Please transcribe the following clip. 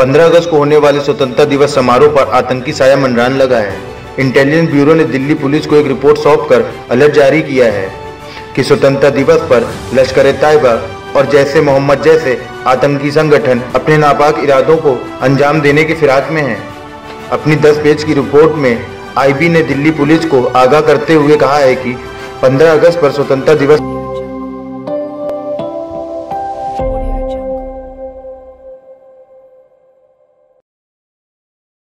15 अगस्त को होने वाले स्वतंत्रता दिवस समारोह पर आतंकी साया मंडराने लगा है। इंटेलिजेंस ब्यूरो ने दिल्ली पुलिस को एक रिपोर्ट सौंपकर अलर्ट जारी किया है कि स्वतंत्रता दिवस पर लश्कर-ए-तैयबा और जैश-ए मोहम्मद जैसे आतंकी संगठन अपने नापाक इरादों को अंजाम देने की फिराक में हैं। अपनी 10 पेज की रिपोर्ट में आईबी ने दिल्ली पुलिस को आगाह करते हुए कहा है कि 15 अगस्त पर स्वतंत्रता दिवस